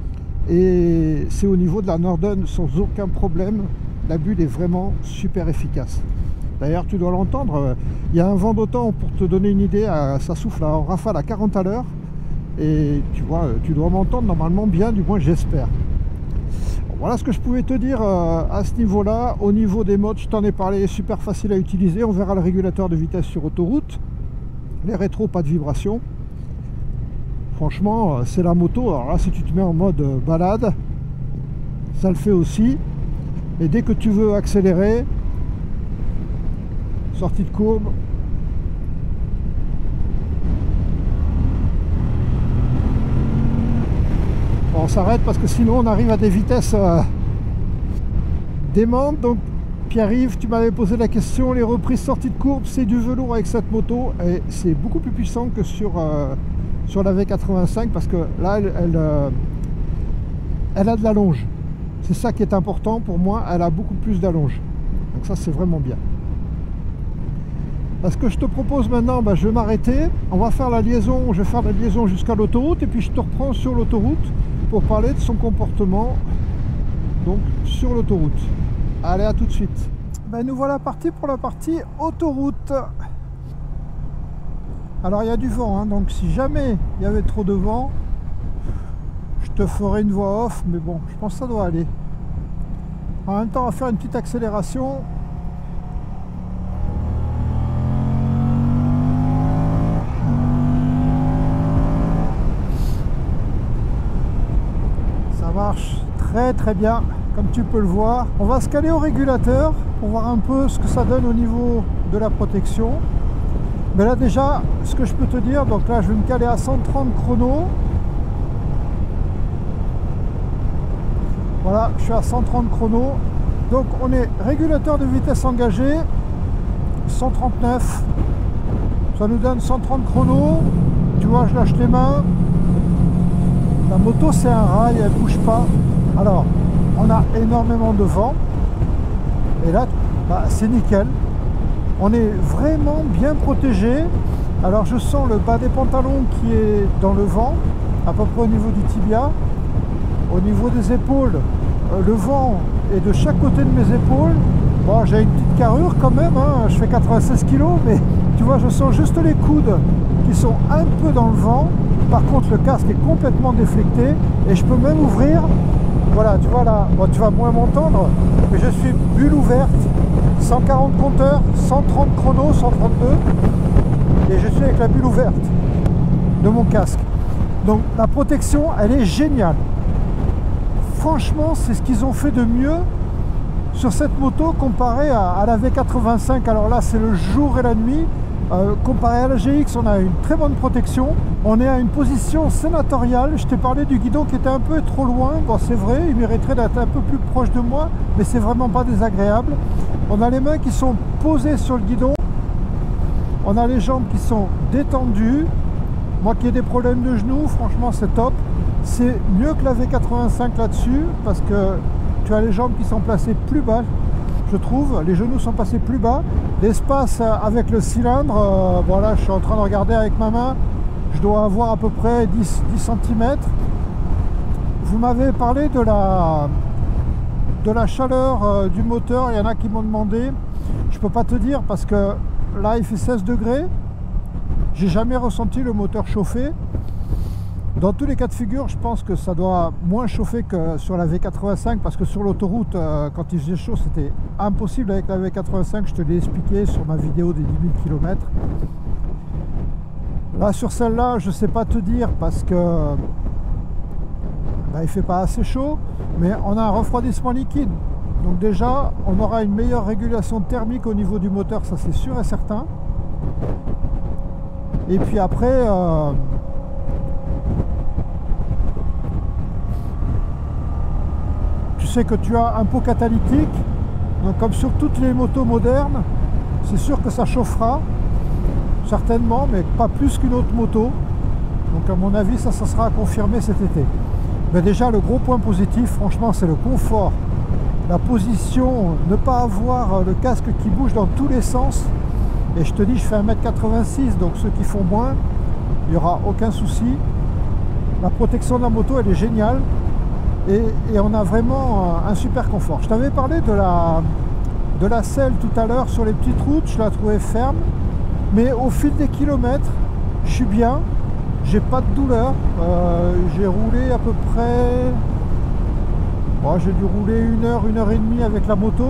Et c'est au niveau de la Norden sans aucun problème. La bulle est vraiment super efficace. D'ailleurs, tu dois l'entendre. Il y a un vent d'autant, pour te donner une idée, ça souffle en rafale à 40 à l'heure. Et tu vois, tu dois m'entendre normalement bien, du moins j'espère. Voilà ce que je pouvais te dire à ce niveau-là. Au niveau des modes, je t'en ai parlé, super facile à utiliser. On verra le régulateur de vitesse sur autoroute. Les rétros, pas de vibration. Franchement, c'est la moto. Alors là, si tu te mets en mode balade, ça le fait aussi. Et dès que tu veux accélérer, sortie de courbe, On s'arrête parce que sinon on arrive à des vitesses démentes. Donc Pierre-Yves, tu m'avais posé la question, les reprises sorties de courbe, c'est du velours avec cette moto et c'est beaucoup plus puissant que sur la V85 parce que là elle a de l'allonge. C'est ça qui est important pour moi, elle a beaucoup plus d'allonge. Donc ça c'est vraiment bien. Ce que je te propose maintenant, je vais m'arrêter. On va faire la liaison, je vais faire la liaison jusqu'à l'autoroute et puis je te reprends sur l'autoroute pour parler de son comportement donc sur l'autoroute. Allez, à tout de suite. Nous voilà partis pour la partie autoroute. Alors il y a du vent, donc si jamais il y avait trop de vent, je te ferai une voix off, mais bon, je pense que ça doit aller. En même temps, on va faire une petite accélération. Ça marche très très bien. Comme tu peux le voir, on va se caler au régulateur pour voir un peu ce que ça donne au niveau de la protection. Mais là déjà, ce que je peux te dire, donc là je vais me caler à 130 chrono. Voilà, je suis à 130 chrono. Donc on est régulateur de vitesse engagée, 139. Ça nous donne 130 chrono. Tu vois, je lâche les mains. La moto c'est un rail, elle bouge pas. Alors, on a énormément de vent et là c'est nickel, on est vraiment bien protégé. Alors je sens le bas des pantalons qui est dans le vent, à peu près au niveau du tibia, au niveau des épaules, le vent est de chaque côté de mes épaules. Bon, j'ai une petite carrure quand même, je fais 96 kg, mais tu vois, je sens juste les coudes qui sont un peu dans le vent. Par contre le casque est complètement déflecté et je peux même ouvrir. Voilà, tu vois là, bon, tu vas moins m'entendre, mais je suis bulle ouverte, 140 compteurs, 130 chrono, 132, et je suis avec la bulle ouverte de mon casque. Donc la protection, elle est géniale. Franchement, c'est ce qu'ils ont fait de mieux sur cette moto comparé à la V85. Alors là, c'est le jour et la nuit. Comparé à la GX, on a une très bonne protection. On est à une position sénatoriale. Je t'ai parlé du guidon qui était un peu trop loin. Bon, c'est vrai, il mériterait d'être un peu plus proche de moi, mais c'est vraiment pas désagréable. On a les mains qui sont posées sur le guidon. On a les jambes qui sont détendues. Moi qui ai des problèmes de genoux, franchement, c'est top. C'est mieux que la V85 là-dessus parce que tu as les jambes qui sont placées plus bas. Je trouve, les genoux sont passés plus bas. L'espace avec le cylindre, voilà, je suis en train de regarder avec ma main, je dois avoir à peu près 10 cm. Vous m'avez parlé de la chaleur du moteur, il y en a qui m'ont demandé. Je peux pas te dire parce que là il fait 16 degrés. J'ai jamais ressenti le moteur chauffer. Dans tous les cas de figure, je pense que ça doit moins chauffer que sur la V85 parce que sur l'autoroute, quand il faisait chaud, c'était impossible avec la V85. Je te l'ai expliqué sur ma vidéo des 10 000 km. Là, sur celle-là, je ne sais pas te dire parce que il ne fait pas assez chaud, mais on a un refroidissement liquide. Donc déjà, on aura une meilleure régulation thermique au niveau du moteur, ça c'est sûr et certain. Et puis après... tu sais que tu as un pot catalytique, donc comme sur toutes les motos modernes, c'est sûr que ça chauffera, certainement, mais pas plus qu'une autre moto. Donc à mon avis, ça sera à confirmer cet été. Mais déjà, le gros point positif, franchement, c'est le confort. La position, ne pas avoir le casque qui bouge dans tous les sens. Et je te dis, je fais 1m86, donc ceux qui font moins, il n'y aura aucun souci. La protection de la moto, elle est géniale. Et on a vraiment un super confort. Je t'avais parlé de la selle tout à l'heure sur les petites routes, je la trouvais ferme, mais au fil des kilomètres, je suis bien, j'ai pas de douleur. J'ai roulé à peu près, bon, j'ai dû rouler 1 heure, 1 heure et demie avec la moto,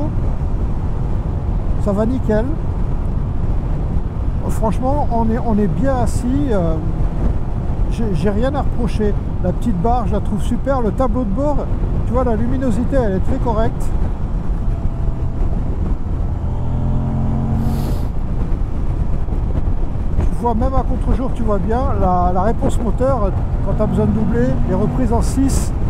ça va nickel. Franchement, on est bien assis. J'ai rien à reprocher. La petite barre, je la trouve super. Le tableau de bord, tu vois, la luminosité, elle est très correcte. Tu vois, même à contre-jour, tu vois bien. La réponse moteur, quand tu as besoin de doubler, est reprise en 6.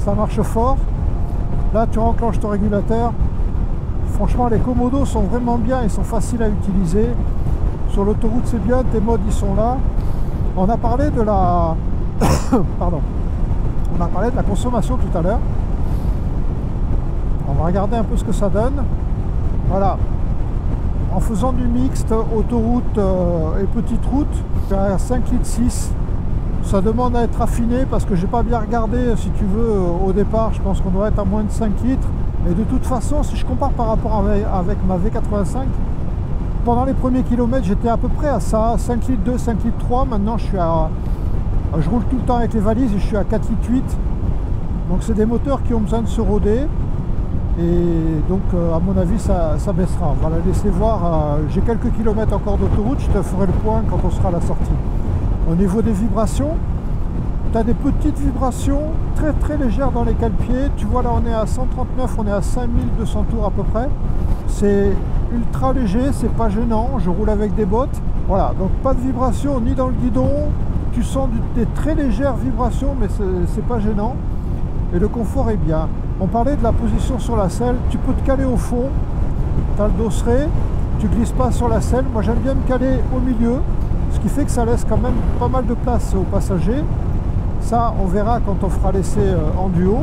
ça marche fort. Là tu enclenches ton régulateur. Franchement les commodos sont vraiment bien, ils sont faciles à utiliser. Sur l'autoroute c'est bien, tes modes ils sont là. On a parlé de la pardon. On a parlé de la consommation tout à l'heure. On va regarder un peu ce que ça donne. Voilà. En faisant du mixte, autoroute et petite route, à 5,6 litres. Ça demande à être affiné parce que j'ai pas bien regardé, si tu veux, au départ. Je pense qu'on doit être à moins de 5 litres. Et de toute façon, si je compare par rapport avec ma V85, pendant les premiers kilomètres, j'étais à peu près à ça, 5 litres 2, 5 litres 3. Maintenant, je roule tout le temps avec les valises et je suis à 4 litres 8. Donc c'est des moteurs qui ont besoin de se roder. Et donc à mon avis ça baissera. On va la laisser voir. J'ai quelques kilomètres encore d'autoroute, je te ferai le point quand on sera à la sortie. Au niveau des vibrations, tu as des petites vibrations très très légères dans les cale-pieds. Tu vois là on est à 139, on est à 5200 tours à peu près. C'est ultra léger, c'est pas gênant, je roule avec des bottes. Voilà, donc pas de vibrations ni dans le guidon. Tu sens des très légères vibrations mais c'est pas gênant. Et le confort est bien. On parlait de la position sur la selle, tu peux te caler au fond, tu as le dosseret, tu glisses pas sur la selle. Moi j'aime bien me caler au milieu, ce qui fait que ça laisse quand même pas mal de place aux passagers. Ça on verra quand on fera l'essai en duo.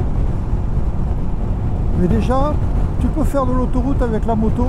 Mais déjà, tu peux faire de l'autoroute avec la moto.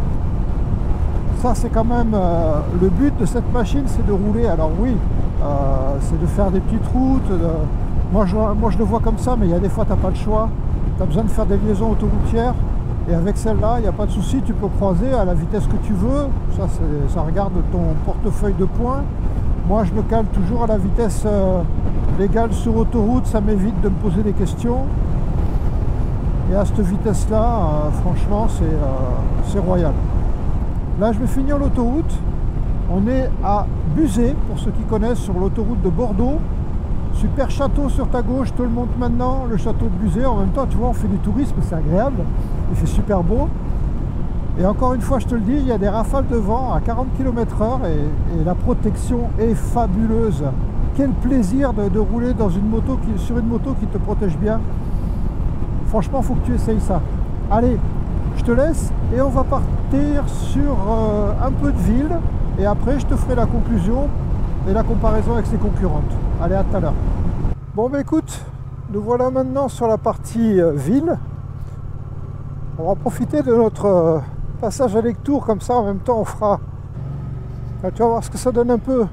Ça c'est quand même le but de cette machine, c'est de rouler. Alors oui, c'est de faire des petites routes. Moi je le vois comme ça, mais il y a des fois tu n'as pas le choix. Tu as besoin de faire des liaisons autoroutières. Et avec celle-là, il n'y a pas de souci, tu peux croiser à la vitesse que tu veux. Ça regarde ton portefeuille de points. Moi je me cale toujours à la vitesse légale sur autoroute, ça m'évite de me poser des questions. Et à cette vitesse-là, franchement, c'est royal. Là, je vais finir l'autoroute. On est à Buzet, pour ceux qui connaissent, sur l'autoroute de Bordeaux. Super château sur ta gauche, je te le montre maintenant, le château de Buzet. En même temps, tu vois, on fait du tourisme, c'est agréable. Il fait super beau. Et encore une fois, je te le dis, il y a des rafales de vent à 40 km/h et la protection est fabuleuse. Quel plaisir de rouler dans sur une moto qui te protège bien. Franchement, il faut que tu essayes ça. Allez, je te laisse et on va partir sur un peu de ville. Et après, je te ferai la conclusion et la comparaison avec ses concurrentes. Allez, à tout à l'heure. Bon, bah écoute, nous voilà maintenant sur la partie ville. On va profiter de notre passage à Lectoure, comme ça en même temps on fera. Tu vas voir ce que ça donne un peu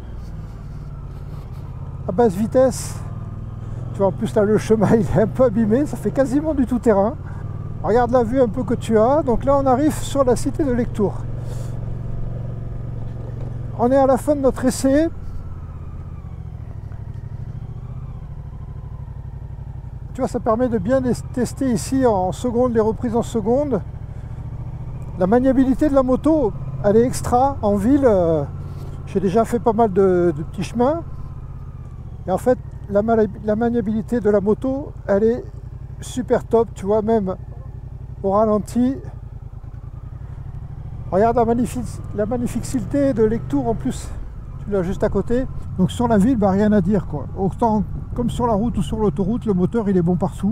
à basse vitesse. Tu vois, en plus là le chemin il est un peu abîmé, ça fait quasiment du tout-terrain. Regarde la vue un peu que tu as. Donc là on arrive sur la cité de Lectoure. On est à la fin de notre essai. Tu vois, ça permet de bien tester ici en seconde, les reprises en seconde. La maniabilité de la moto, elle est extra. En ville, j'ai déjà fait pas mal de petits chemins. Et en fait, la maniabilité de la moto, elle est super top. Tu vois, même au ralenti. Regarde la magnificité de Lectoure en plus. Tu l'as juste à côté. Donc sur la ville, bah, rien à dire, quoi. Autant comme sur la route ou sur l'autoroute, le moteur il est bon partout.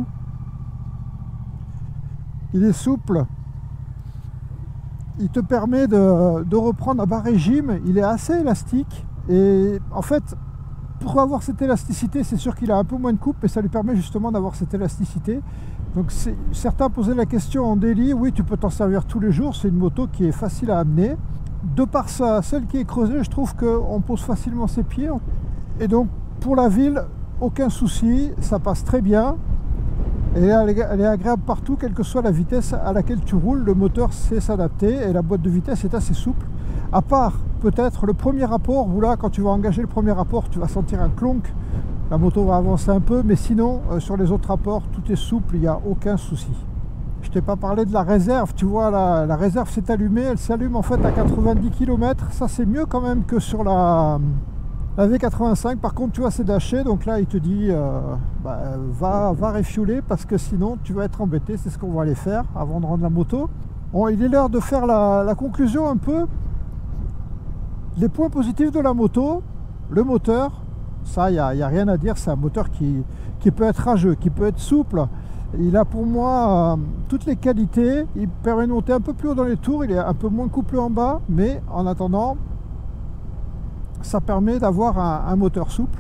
Il est souple. Il te permet de reprendre à bas régime. Il est assez élastique. Et en fait, pour avoir cette élasticité, c'est sûr qu'il a un peu moins de coupe, mais ça lui permet justement d'avoir cette élasticité. Donc certains posaient la question en daily. Oui, tu peux t'en servir tous les jours. C'est une moto qui est facile à amener. De par ça, celle qui est creusée, je trouve qu'on pose facilement ses pieds. Et donc pour la ville, aucun souci, ça passe très bien. Et elle est agréable partout, quelle que soit la vitesse à laquelle tu roules. Le moteur sait s'adapter et la boîte de vitesse est assez souple. À part peut-être le premier rapport, où là quand tu vas engager le premier rapport, tu vas sentir un clonk. La moto va avancer un peu, mais sinon sur les autres rapports, tout est souple, il n'y a aucun souci. Je t'ai pas parlé de la réserve, tu vois, la réserve s'est allumée, elle s'allume en fait à 90 km. Ça c'est mieux quand même que sur la V85. Par contre, tu vois, c'est daché, donc là il te dit va refueler parce que sinon tu vas être embêté. C'est ce qu'on va aller faire avant de rendre la moto. Bon, il est l'heure de faire la conclusion un peu. Les points positifs de la moto, le moteur, ça il n'y a rien à dire, c'est un moteur qui qui peut être rageux, qui peut être souple. Il a pour moi toutes les qualités. Il permet de monter un peu plus haut dans les tours, il est un peu moins couplé en bas, mais en attendant, ça permet d'avoir un moteur souple.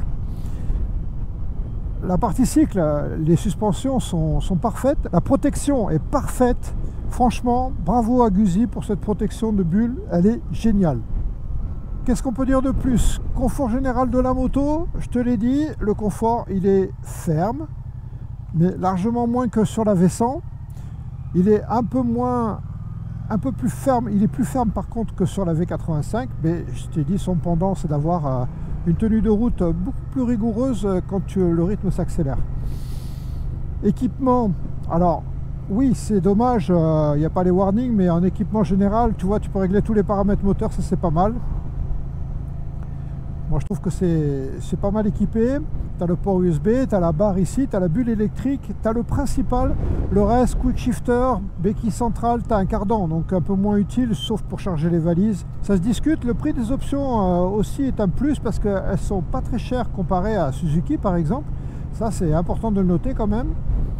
La partie cycle, les suspensions sont parfaites, la protection est parfaite. Franchement, bravo à Guzzi pour cette protection de bulle, elle est géniale. Qu'est-ce qu'on peut dire de plus? Confort général de la moto, je te l'ai dit, le confort il est ferme, mais largement moins que sur la V100. Il est un peu plus ferme, il est plus ferme par contre que sur la V85, mais je t'ai dit son pendant c'est d'avoir une tenue de route beaucoup plus rigoureuse quand le rythme s'accélère. Équipement, alors oui c'est dommage, il n'y a pas les warnings, mais en équipement général, tu vois, tu peux régler tous les paramètres moteurs, ça c'est pas mal. Moi je trouve que c'est pas mal équipé. Tu as le port USB, tu as la barre ici, tu as la bulle électrique, tu as le principal. Le reste, quick shifter, béquille centrale, tu as un cardan, donc un peu moins utile, sauf pour charger les valises. Ça se discute, le prix des options aussi est un plus parce qu'elles sont pas très chères comparées à Suzuki par exemple. Ça c'est important de le noter quand même.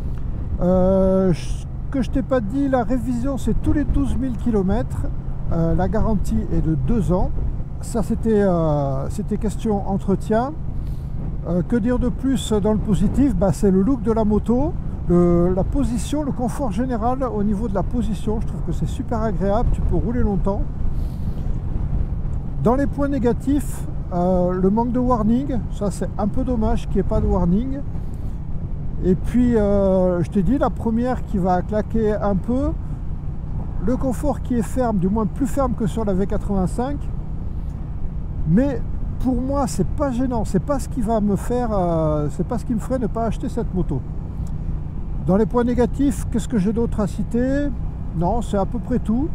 Ce que je t'ai pas dit, la révision c'est tous les 12 000 km. La garantie est de 2 ans. Ça c'était question entretien. Que dire de plus dans le positif? C'est le look de la moto, la position, le confort général au niveau de la position. Je trouve que c'est super agréable, tu peux rouler longtemps. Dans les points négatifs, le manque de warning, ça c'est un peu dommage qu'il n'y ait pas de warning. Et puis je t'ai dit, la première qui va claquer un peu, le confort qui est ferme, du moins plus ferme que sur la V85. Mais pour moi c'est pas gênant, c'est pas ce qui va me faire, c'est pas ce qui me ferait ne pas acheter cette moto. Dans les points négatifs, qu'est-ce que j'ai d'autre à citer? Non, c'est à peu près tout.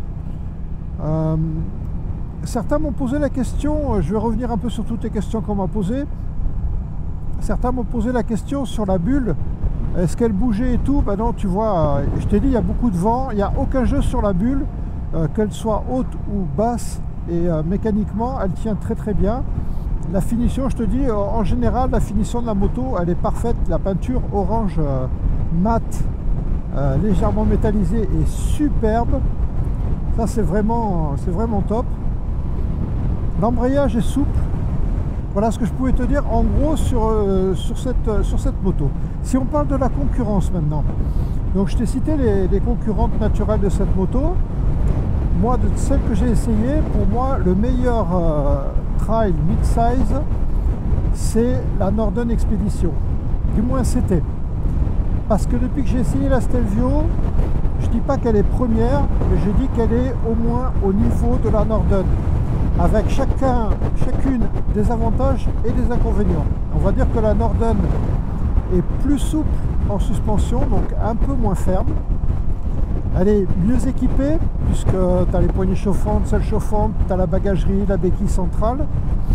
Certains m'ont posé la question, je vais revenir un peu sur toutes les questions qu'on m'a posées. Certains m'ont posé la question sur la bulle, est-ce qu'elle bougeait et tout? Ben non, tu vois, je t'ai dit, il y a beaucoup de vent, il n'y a aucun jeu sur la bulle, qu'elle soit haute ou basse. Et mécaniquement elle tient très très bien. La finition, je te dis, en général la finition de la moto elle est parfaite. La peinture orange mat légèrement métallisée est superbe. Ça c'est vraiment top. L'embrayage est souple. Voilà ce que je pouvais te dire en gros sur cette moto. Si on parle de la concurrence maintenant, donc je t'ai cité les concurrentes naturelles de cette moto. Moi, de celle que j'ai essayé, pour moi, le meilleur trail mid-size, c'est la Norden Expedition. Du moins, c'était. Parce que depuis que j'ai essayé la Stelvio, je dis pas qu'elle est première, mais je dis qu'elle est au moins au niveau de la Norden. Avec chacune des avantages et des inconvénients. On va dire que la Norden est plus souple en suspension, donc un peu moins ferme. Elle est mieux équipée puisque tu as les poignées chauffantes, selles chauffantes, tu as la bagagerie, la béquille centrale.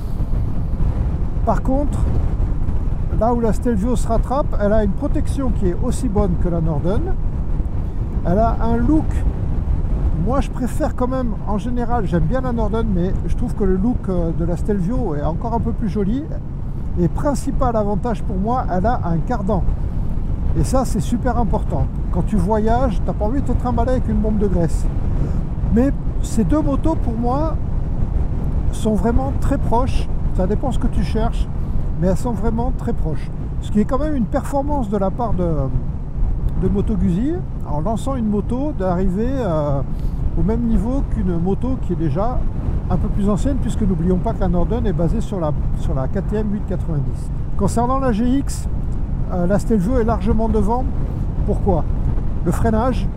Par contre, là où la Stelvio se rattrape, elle a une protection qui est aussi bonne que la Norden. Elle a un look, moi je préfère quand même, en général, j'aime bien la Norden, mais je trouve que le look de la Stelvio est encore un peu plus joli. Et principal avantage pour moi, elle a un cardan. Et ça c'est super important. Quand tu voyages, tu n'as pas envie de te trimballer avec une bombe de graisse. Mais ces deux motos pour moi sont vraiment très proches. Ça dépend ce que tu cherches, mais elles sont vraiment très proches. Ce qui est quand même une performance de la part de Moto Guzzi, en lançant une moto, d'arriver au même niveau qu'une moto qui est déjà un peu plus ancienne, puisque n'oublions pas que la Norden est basée sur la KTM 890. Concernant la GX, la Stelvio est largement devant. Pourquoi? Le freinage,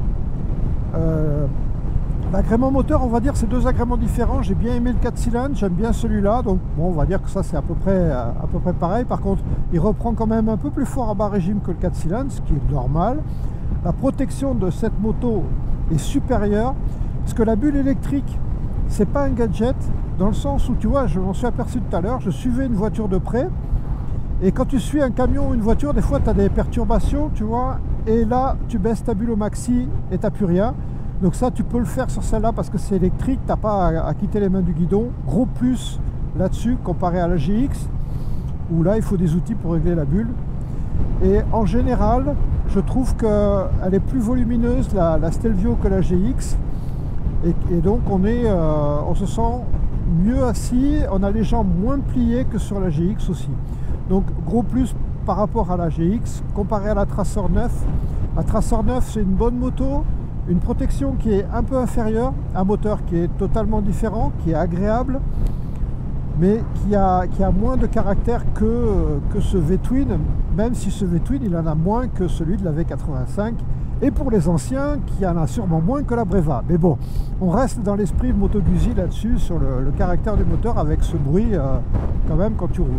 l'agrément moteur, on va dire c'est deux agréments différents. J'ai bien aimé le 4 cylindres, j'aime bien celui-là, donc bon, on va dire que ça c'est à peu près pareil. Par contre, il reprend quand même un peu plus fort à bas régime que le 4 cylindres, ce qui est normal. La protection de cette moto est supérieure, parce que la bulle électrique, c'est pas un gadget, dans le sens où, tu vois, je m'en suis aperçu tout à l'heure, je suivais une voiture de près, et quand tu suis un camion ou une voiture, des fois tu as des perturbations, tu vois, et là tu baisses ta bulle au maxi et tu n'as plus rien. Donc ça tu peux le faire sur celle-là parce que c'est électrique, tu n'as pas à quitter les mains du guidon. Gros plus là-dessus comparé à la GX, où là il faut des outils pour régler la bulle. Et en général, je trouve qu'elle est plus volumineuse, la Stelvio, que la GX. Et donc on se sent mieux assis, on a les jambes moins pliées que sur la GX aussi. Donc gros plus par rapport à la GX, comparé à la Tracer 9. La Tracer 9, c'est une bonne moto, une protection qui est un peu inférieure, un moteur qui est totalement différent, qui est agréable, mais qui a moins de caractère que ce V-Twin, même si ce V-Twin, il en a moins que celui de la V85, et pour les anciens, qui en a sûrement moins que la Breva. Mais bon, on reste dans l'esprit Moto Guzzi là-dessus, sur le caractère du moteur, avec ce bruit quand même quand tu roules.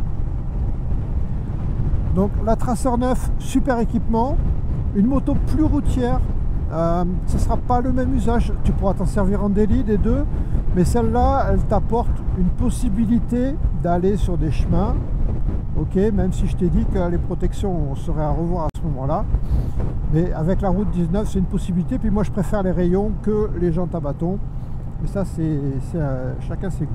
Donc la Tracer 9, super équipement, une moto plus routière, ce ne sera pas le même usage, tu pourras t'en servir en daily des deux, mais celle-là, elle t'apporte une possibilité d'aller sur des chemins, ok, même si je t'ai dit que les protections seraient à revoir à ce moment-là, mais avec la route 19, c'est une possibilité. Puis moi, je préfère les rayons que les jantes à bâton, mais ça, c'est chacun ses goûts.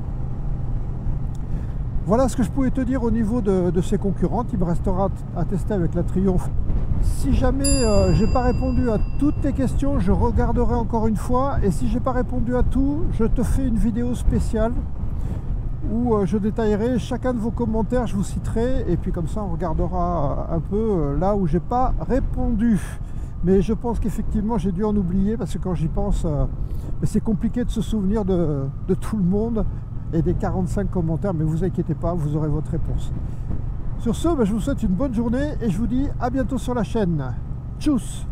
Voilà ce que je pouvais te dire au niveau de ses concurrentes. Il me restera à tester avec la Triumph. Si jamais j'ai pas répondu à toutes tes questions, je regarderai encore une fois. Et si j'ai pas répondu à tout, je te fais une vidéo spéciale où je détaillerai chacun de vos commentaires, je vous citerai. Et puis comme ça, on regardera un peu là où j'ai pas répondu. Mais je pense qu'effectivement, j'ai dû en oublier parce que quand j'y pense, c'est compliqué de se souvenir de tout le monde et des 45 commentaires, mais vous inquiétez pas, vous aurez votre réponse. Sur ce, je vous souhaite une bonne journée et je vous dis à bientôt sur la chaîne. Tchuss!